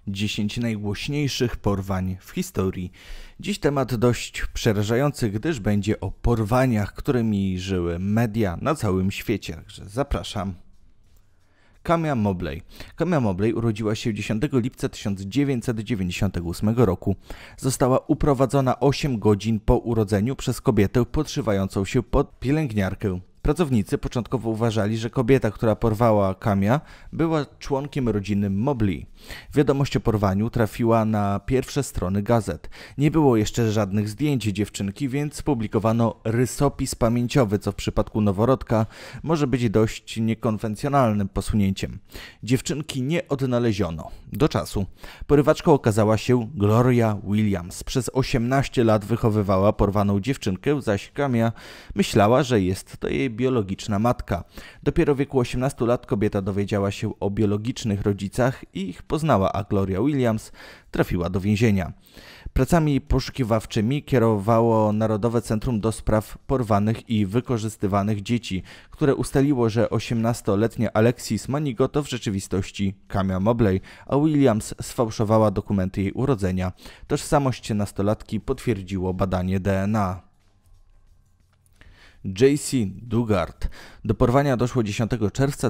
10 najgłośniejszych porwań w historii. Dziś temat dość przerażający, gdyż będzie o porwaniach, którymi żyły media na całym świecie. Także zapraszam. Camilla Mobley. Camilla Mobley urodziła się 10 lipca 1998 roku. Została uprowadzona 8 godzin po urodzeniu przez kobietę podszywającą się pod pielęgniarkę. Pracownicy początkowo uważali, że kobieta, która porwała Camilla, była członkiem rodziny Mobley. Wiadomość o porwaniu trafiła na pierwsze strony gazet. Nie było jeszcze żadnych zdjęć dziewczynki, więc publikowano rysopis pamięciowy, co w przypadku noworodka może być dość niekonwencjonalnym posunięciem. Dziewczynki nie odnaleziono. Do czasu. Porywaczką okazała się Gloria Williams. Przez 18 lat wychowywała porwaną dziewczynkę, zaś Camilla myślała, że jest to jej biologiczna matka. Dopiero w wieku 18 lat kobieta dowiedziała się o biologicznych rodzicach i ich poznała, a Gloria Williams trafiła do więzienia. Pracami poszukiwawczymi kierowało Narodowe Centrum do Spraw Porwanych i Wykorzystywanych Dzieci, które ustaliło, że 18-letnia Alexis Manigo to w rzeczywistości Camilla Mobley, a Williams sfałszowała dokumenty jej urodzenia. Tożsamość nastolatki potwierdziło badanie DNA. J.C. Dugard. Do porwania doszło 10 czerwca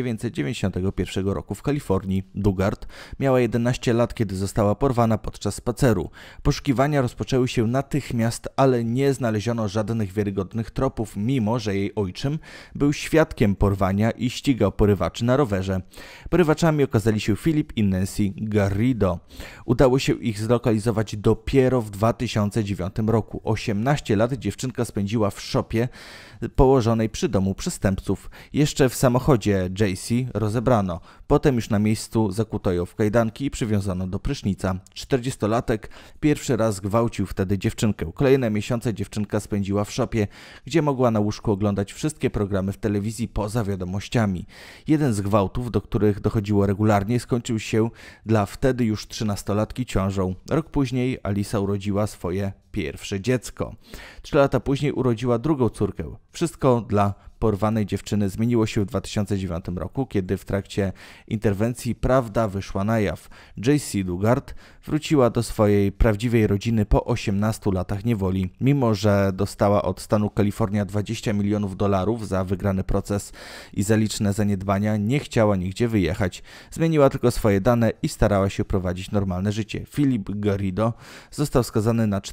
1991 roku w Kalifornii. Dugard miała 11 lat, kiedy została porwana podczas spaceru. Poszukiwania rozpoczęły się natychmiast, ale nie znaleziono żadnych wiarygodnych tropów, mimo że jej ojczym był świadkiem porwania i ścigał porywaczy na rowerze. Porywaczami okazali się Philip i Nancy Garrido. Udało się ich zlokalizować dopiero w 2009 roku. 18 lat dziewczynka spędziła w szopie położonej przy domu przestępców. Jeszcze w samochodzie J.C. rozebrano. Potem już na miejscu zakuto ją w kajdanki i przywiązano do prysznica. 40-latek pierwszy raz gwałcił wtedy dziewczynkę. Kolejne miesiące dziewczynka spędziła w szopie, gdzie mogła na łóżku oglądać wszystkie programy w telewizji poza wiadomościami. Jeden z gwałtów, do których dochodziło regularnie, skończył się dla wtedy już 13-latki ciążą. Rok później Alisa urodziła swoje pierwsze dziecko. 3 lata później urodziła drugą córkę. Wszystko dla porwanej dziewczyny zmieniło się w 2009 roku, kiedy w trakcie interwencji prawda wyszła na jaw. J.C. Dugard wróciła do swojej prawdziwej rodziny po 18 latach niewoli. Mimo że dostała od stanu Kalifornia $20 milionów za wygrany proces i za liczne zaniedbania, nie chciała nigdzie wyjechać. Zmieniła tylko swoje dane i starała się prowadzić normalne życie. Philip Garrido został skazany na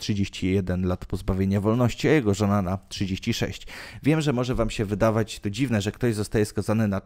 431 lat pozbawienia wolności, a jego żona na 36. Wiem, że może wam się wydawać to dziwne, że ktoś zostaje skazany na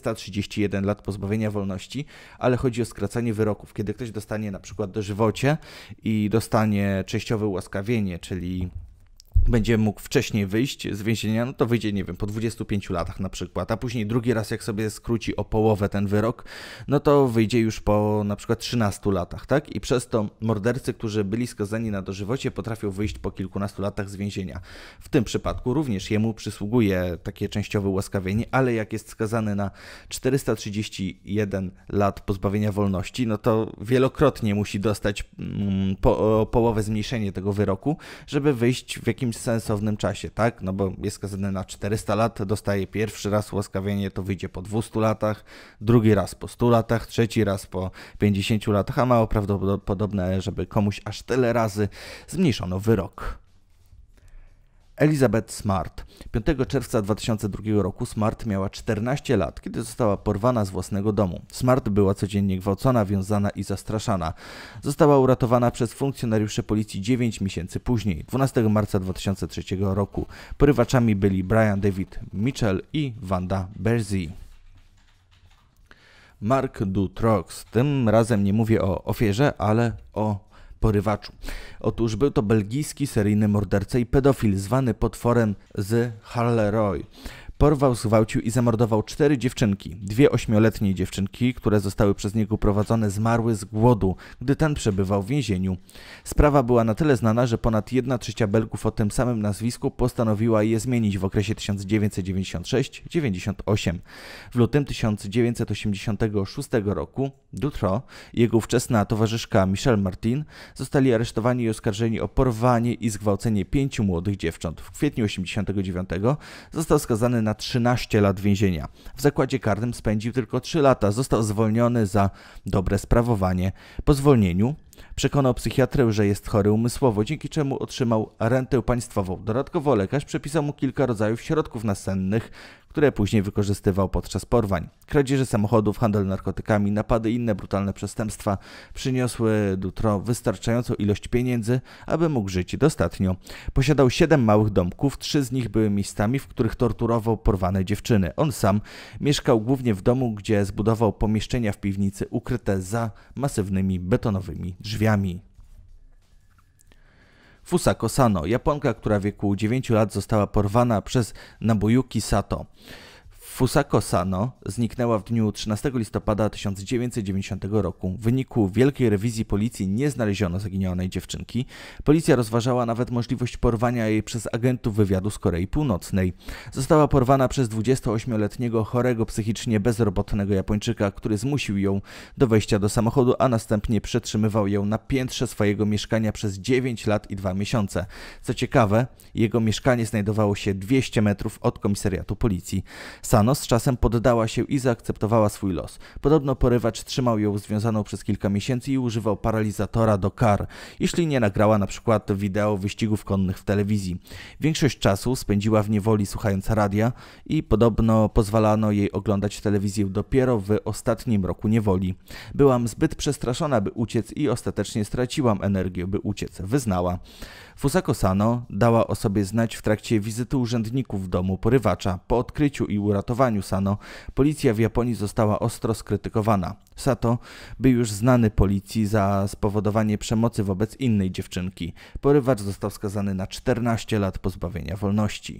431 lat pozbawienia wolności, ale chodzi o skracanie wyroków. Kiedy ktoś dostanie na przykład dożywocie i dostanie częściowe ułaskawienie, czyli będzie mógł wcześniej wyjść z więzienia, no to wyjdzie, nie wiem, po 25 latach na przykład, a później drugi raz, jak sobie skróci o połowę ten wyrok, no to wyjdzie już po na przykład 13 latach, tak? I przez to mordercy, którzy byli skazani na dożywocie, potrafią wyjść po kilkunastu latach z więzienia. W tym przypadku również jemu przysługuje takie częściowe ułaskawienie, ale jak jest skazany na 431 lat pozbawienia wolności, no to wielokrotnie musi dostać o połowę zmniejszenie tego wyroku, żeby wyjść w jakimś sensownym czasie, tak? No bo jest skazany na 400 lat, dostaje pierwszy raz ułaskawienie, to wyjdzie po 200 latach, drugi raz po 100 latach, trzeci raz po 50 latach, a mało prawdopodobne, żeby komuś aż tyle razy zmniejszono wyrok. Elizabeth Smart. 5 czerwca 2002 roku Smart miała 14 lat, kiedy została porwana z własnego domu. Smart była codziennie gwałcona, wiązana i zastraszana. Została uratowana przez funkcjonariuszy policji 9 miesięcy później, 12 marca 2003 roku. Porywaczami byli Brian David Mitchell i Wanda Berzee. Mark Dutroux. Tym razem nie mówię o ofierze, ale o porywaczu. Otóż był to belgijski seryjny morderca i pedofil zwany potworem z Charleroi. Porwał, zgwałcił i zamordował 4 dziewczynki. 2 8-letnie dziewczynki, które zostały przez niego prowadzone, zmarły z głodu, gdy ten przebywał w więzieniu. Sprawa była na tyle znana, że ponad 1/3 Belgów o tym samym nazwisku postanowiła je zmienić w okresie 1996-98. W lutym 1986 roku Dutroux i jego ówczesna towarzyszka Michelle Martin zostali aresztowani i oskarżeni o porwanie i zgwałcenie 5 młodych dziewcząt. W kwietniu 1989 został skazany na na 13 lat więzienia. W zakładzie karnym spędził tylko 3 lata. Został zwolniony za dobre sprawowanie. Po zwolnieniu przekonał psychiatrę, że jest chory umysłowo, dzięki czemu otrzymał rentę państwową. Dodatkowo lekarz przepisał mu kilka rodzajów środków nasennych, które później wykorzystywał podczas porwań. Kradzieże samochodów, handel narkotykami, napady i inne brutalne przestępstwa przyniosły Dutroux wystarczającą ilość pieniędzy, aby mógł żyć dostatnio. Posiadał 7 małych domków, 3 z nich były miejscami, w których torturował porwane dziewczyny. On sam mieszkał głównie w domu, gdzie zbudował pomieszczenia w piwnicy ukryte za masywnymi betonowymi drzwiami. Fusako Sano, Japonka, która w wieku 9 lat została porwana przez Nobuyuki Sato. Fusako Sano zniknęła w dniu 13 listopada 1990 roku. W wyniku wielkiej rewizji policji nie znaleziono zaginionej dziewczynki. Policja rozważała nawet możliwość porwania jej przez agentów wywiadu z Korei Północnej. Została porwana przez 28-letniego chorego psychicznie bezrobotnego Japończyka, który zmusił ją do wejścia do samochodu, a następnie przetrzymywał ją na piętrze swojego mieszkania przez 9 lat i 2 miesiące. Co ciekawe, jego mieszkanie znajdowało się 200 metrów od komisariatu policji. Sano z czasem poddała się i zaakceptowała swój los. Podobno porywacz trzymał ją związaną przez kilka miesięcy i używał paralizatora do kar, jeśli nie nagrała na przykład wideo wyścigów konnych w telewizji. Większość czasu spędziła w niewoli słuchając radia i podobno pozwalano jej oglądać telewizję dopiero w ostatnim roku niewoli. Byłam zbyt przestraszona, by uciec i ostatecznie straciłam energię, by uciec, wyznała. Fusako Sano dała o sobie znać w trakcie wizyty urzędników w domu porywacza. Po odkryciu i uratowaniu Sano policja w Japonii została ostro skrytykowana. Sato był już znany policji za spowodowanie przemocy wobec innej dziewczynki. Porywacz został skazany na 14 lat pozbawienia wolności.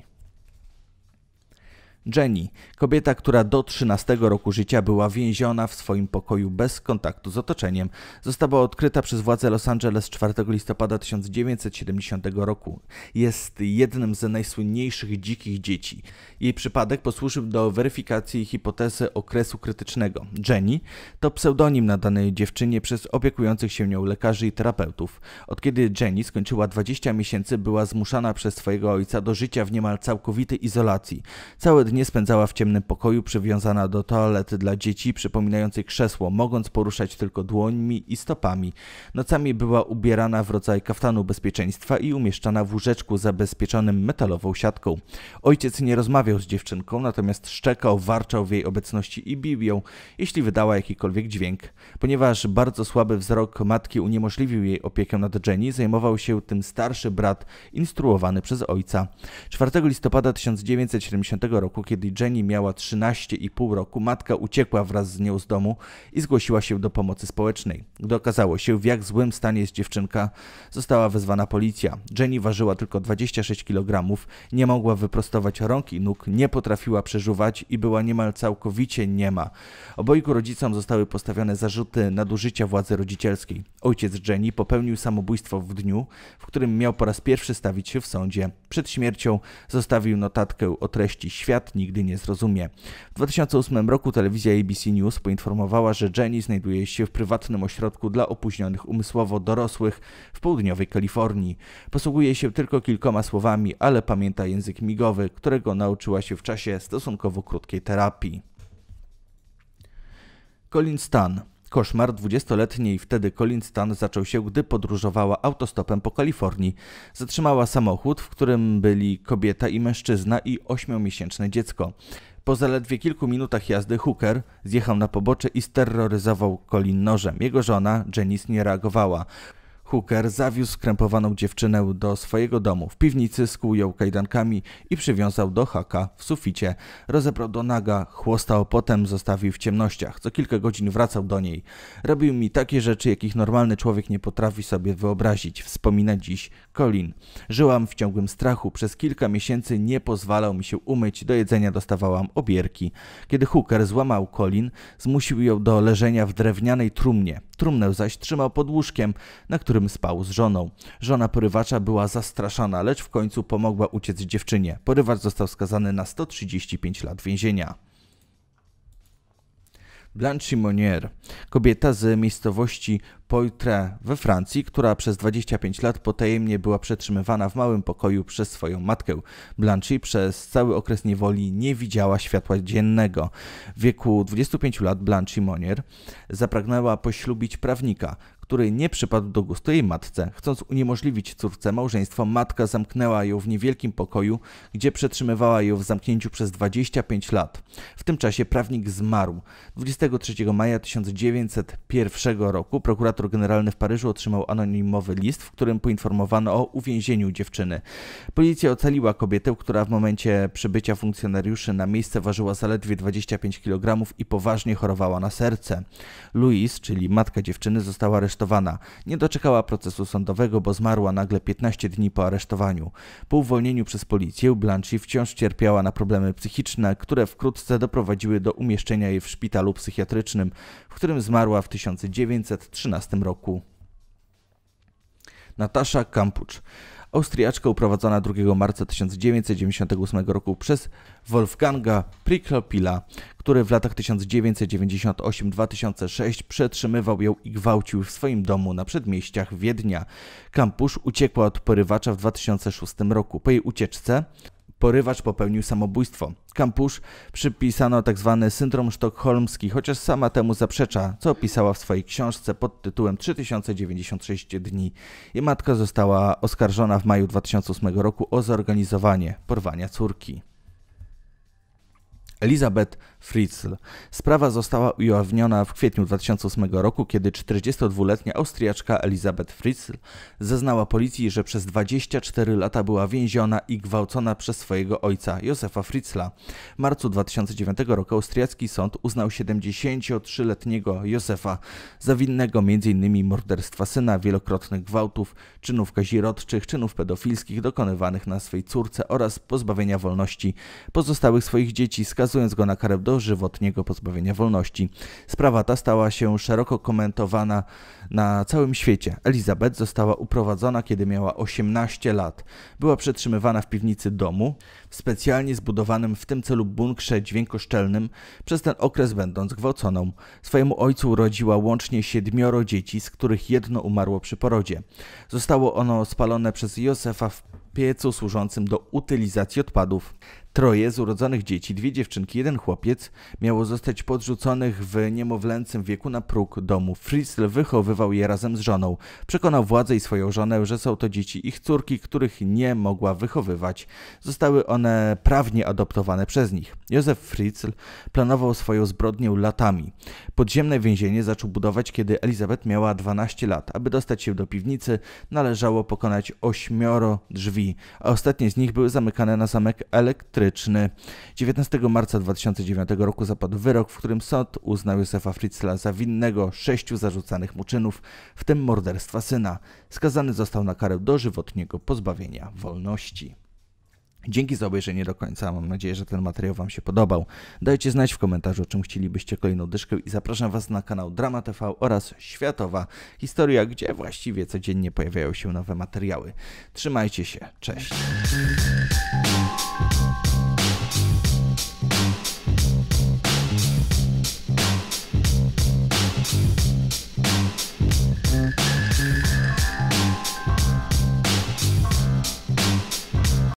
Jenny, kobieta, która do 13 roku życia była więziona w swoim pokoju bez kontaktu z otoczeniem, została odkryta przez władze Los Angeles 4 listopada 1970 roku. Jest jednym z najsłynniejszych dzikich dzieci. Jej przypadek posłużył do weryfikacji hipotezy okresu krytycznego. Jenny to pseudonim nadany dziewczynie przez opiekujących się nią lekarzy i terapeutów. Od kiedy Jenny skończyła 20 miesięcy, była zmuszana przez swojego ojca do życia w niemal całkowitej izolacji. Całe dnie spędzała w ciemnym pokoju przywiązana do toalety dla dzieci przypominającej krzesło, mogąc poruszać tylko dłońmi i stopami. Nocami była ubierana w rodzaj kaftanu bezpieczeństwa i umieszczana w łóżeczku zabezpieczonym metalową siatką. Ojciec nie rozmawiał z dziewczynką, natomiast szczekał, warczał w jej obecności i bił ją, jeśli wydała jakikolwiek dźwięk. Ponieważ bardzo słaby wzrok matki uniemożliwił jej opiekę nad Jenny, zajmował się tym starszy brat instruowany przez ojca. 4 listopada 1970 roku, kiedy Jenny miała 13,5 roku, matka uciekła wraz z nią z domu i zgłosiła się do pomocy społecznej. Gdy okazało się, w jak złym stanie jest dziewczynka, została wezwana policja. Jenny ważyła tylko 26 kg, nie mogła wyprostować rąk i nóg, nie potrafiła przeżuwać i była niemal całkowicie niema. Obojgu rodzicom zostały postawione zarzuty nadużycia władzy rodzicielskiej. Ojciec Jenny popełnił samobójstwo w dniu, w którym miał po raz pierwszy stawić się w sądzie. Przed śmiercią zostawił notatkę o treści „Świat nigdy nie zrozumie”. W 2008 roku telewizja ABC News poinformowała, że Jenny znajduje się w prywatnym ośrodku dla opóźnionych umysłowo dorosłych w południowej Kalifornii. Posługuje się tylko kilkoma słowami, ale pamięta język migowy, którego nauczyła się w czasie stosunkowo krótkiej terapii. Colin Stan. Koszmar 20-letniej wtedy Colin Stan zaczął się, gdy podróżowała autostopem po Kalifornii. Zatrzymała samochód, w którym byli kobieta i mężczyzna i 8-miesięczne dziecko. Po zaledwie kilku minutach jazdy Hooker zjechał na pobocze i steroryzował Colin nożem. Jego żona, Janice, nie reagowała. Hooker zawiózł skrępowaną dziewczynę do swojego domu. W piwnicy skuł ją kajdankami i przywiązał do haka w suficie. Rozebrał do naga, chłostał, potem zostawił w ciemnościach. Co kilka godzin wracał do niej. Robił mi takie rzeczy, jakich normalny człowiek nie potrafi sobie wyobrazić, wspomina dziś Colin. Żyłam w ciągłym strachu. Przez kilka miesięcy nie pozwalał mi się umyć. Do jedzenia dostawałam obierki. Kiedy Hooker złamał Colin, zmusił ją do leżenia w drewnianej trumnie. Trumnę zaś trzymał pod łóżkiem, na którym spał z żoną. Żona porywacza była zastraszana, lecz w końcu pomogła uciec dziewczynie. Porywacz został skazany na 135 lat więzienia. Blanche Monnier, kobieta z miejscowości Poitiers we Francji, która przez 25 lat potajemnie była przetrzymywana w małym pokoju przez swoją matkę. Blanche przez cały okres niewoli nie widziała światła dziennego. W wieku 25 lat Blanche Monnier zapragnęła poślubić prawnika, który nie przypadł do gustu jej matce. Chcąc uniemożliwić córce małżeństwo, matka zamknęła ją w niewielkim pokoju, gdzie przetrzymywała ją w zamknięciu przez 25 lat. W tym czasie prawnik zmarł. 23 maja 1901 roku prokurator generalny w Paryżu otrzymał anonimowy list, w którym poinformowano o uwięzieniu dziewczyny. Policja ocaliła kobietę, która w momencie przybycia funkcjonariuszy na miejsce ważyła zaledwie 25 kg i poważnie chorowała na serce. Louise, czyli matka dziewczyny, została aresztowana. Nie doczekała procesu sądowego, bo zmarła nagle 15 dni po aresztowaniu. Po uwolnieniu przez policję Blanche wciąż cierpiała na problemy psychiczne, które wkrótce doprowadziły do umieszczenia jej w szpitalu psychiatrycznym, w którym zmarła w 1913 roku. Natasza Kampusch, Austriaczka uprowadzona 2 marca 1998 roku przez Wolfganga Priklopila, który w latach 1998-2006 przetrzymywał ją i gwałcił w swoim domu na przedmieściach Wiednia. Kampusch uciekła od porywacza w 2006 roku. Po jej ucieczce porywacz popełnił samobójstwo. Kampusch przypisano tzw. syndrom sztokholmski, chociaż sama temu zaprzecza, co opisała w swojej książce pod tytułem 3096 dni. Jej matka została oskarżona w maju 2008 roku o zorganizowanie porwania córki. Elisabeth Fritzl. Sprawa została ujawniona w kwietniu 2008 roku, kiedy 42-letnia Austriaczka Elisabeth Fritzl zeznała policji, że przez 24 lata była więziona i gwałcona przez swojego ojca, Josefa Fritzla. W marcu 2009 roku austriacki sąd uznał 73-letniego Josefa za winnego m.in. morderstwa syna, wielokrotnych gwałtów, czynów kazirodczych, czynów pedofilskich dokonywanych na swej córce oraz pozbawienia wolności pozostałych swoich dzieci, skazując go na karę dożywotniego pozbawienia wolności. Sprawa ta stała się szeroko komentowana na całym świecie. Elisabeth została uprowadzona, kiedy miała 18 lat. Była przetrzymywana w piwnicy domu, w specjalnie zbudowanym w tym celu bunkrze dźwiękoszczelnym, przez ten okres będąc gwałconą. Swojemu ojcu urodziła łącznie 7 dzieci, z których jedno umarło przy porodzie. Zostało ono spalone przez Josefa w piecu służącym do utylizacji odpadów. 3 z urodzonych dzieci, 2 dziewczynki, 1 chłopiec, miało zostać podrzuconych w niemowlęcym wieku na próg domu. Fritzl wychowywał je razem z żoną. Przekonał władzę i swoją żonę, że są to dzieci ich córki, których nie mogła wychowywać. Zostały one prawnie adoptowane przez nich. Józef Fritzl planował swoją zbrodnię latami. Podziemne więzienie zaczął budować, kiedy Elisabeth miała 12 lat. Aby dostać się do piwnicy, należało pokonać 8 drzwi, a ostatnie z nich były zamykane na zamek elektryczny. 19 marca 2009 roku zapadł wyrok, w którym sąd uznał Józefa Fritzla za winnego 6 zarzucanych mu czynów, w tym morderstwa syna. Skazany został na karę dożywotniego pozbawienia wolności. Dzięki za obejrzenie do końca. Mam nadzieję, że ten materiał Wam się podobał. Dajcie znać w komentarzu, o czym chcielibyście kolejną dyszkę i zapraszam Was na kanał Drama TV oraz Światowa Historia, gdzie właściwie codziennie pojawiają się nowe materiały. Trzymajcie się. Cześć.